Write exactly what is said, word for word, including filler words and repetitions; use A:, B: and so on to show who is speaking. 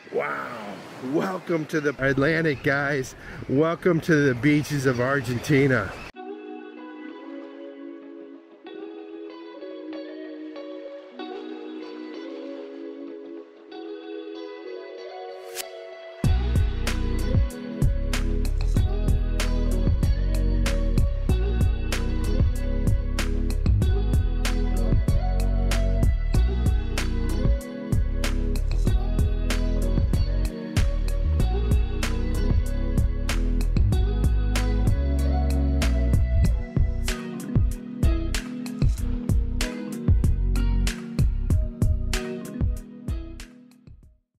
A: Wow. Welcome to the Atlantic, guys. Welcome to the beaches of Argentina.